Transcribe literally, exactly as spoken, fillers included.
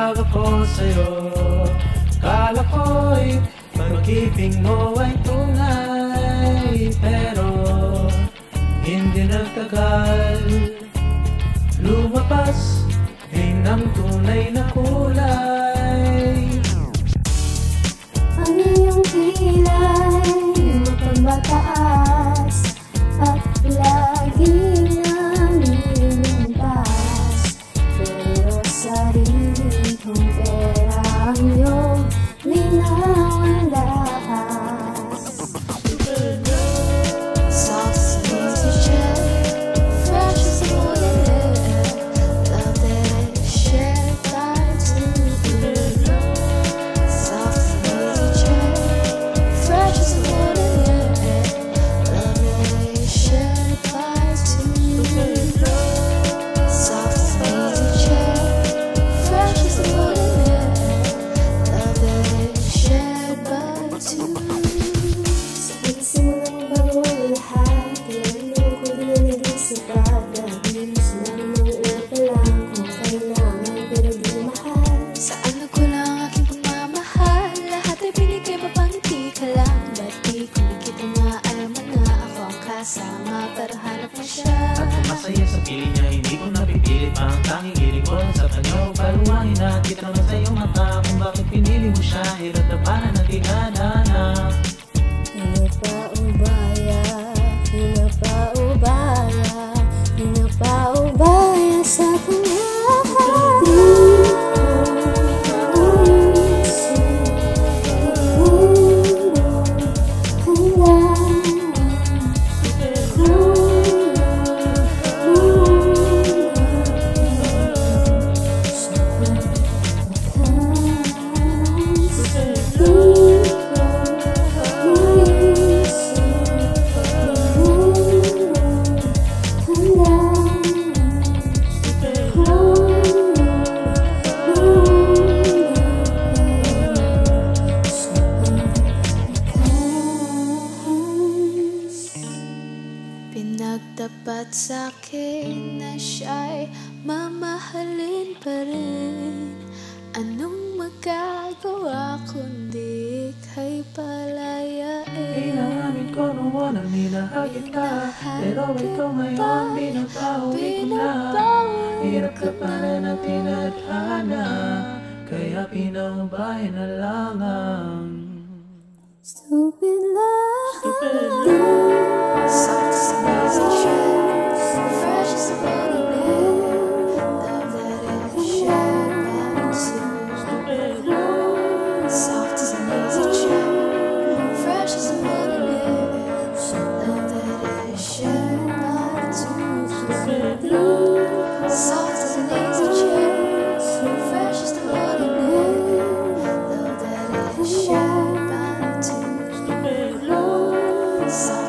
Nag-love ako sa'yo. Kala ko'y pag-ibig mo ay tunay, pero hindi nagtagal. Lumabas din ang tunay na kulay. Ang iyong kilay mapagmataas at lagi nang nilimpas, pero sarili kong pera ang iyong minawalas. Soft as an easy jet, fresh as a morning air, love that is shared by two. Soft as an easy jet, fresh as a morning air, love that is shared by two. Soft as an easy jet, fresh as a morning air, love that is shared by two. Sa pagsimulang bago ang lahat, tinanong ko din na naging sapat. Dahil sinabi ng una pa lang kung kailangan pero di mahal. Saan nagkulang ang aking pagmamahal? Lahat ay binigay papangiti ka lang. Ba't di ko di kita maalaman na ako ang kasama para hanap mo siya? At kung masaya sa piling niya, hindi ko napipilit pa ang tanging hiling ko sa kanya. Paluwahin na kita naman sa iyong mata kung bakit pinili mo siya. Hirap na para na tinadana. Pinapaubaya, pinapaubaya, pinapaubaya sa kanya. Pinagtapat sa'kin na siya'y mamahalin pa rin. Anong magagawa kundi kay palayain? Inamin ko nung walang minahal kita, pero ito ngayon binabawi ko na. Hirap ka para na tinadhana, kaya pinaubayan na lang ang Stupid love, stupid love. soft as an easy jet, fresh as a morning air, love that is shared by two. Stupid love. Soft as an easy jet, fresh as a morning air, love that is shared by two. Stupid love. Soft as an easy jet, fresh as the morning air, love that is shared by two. Stupid love. Soft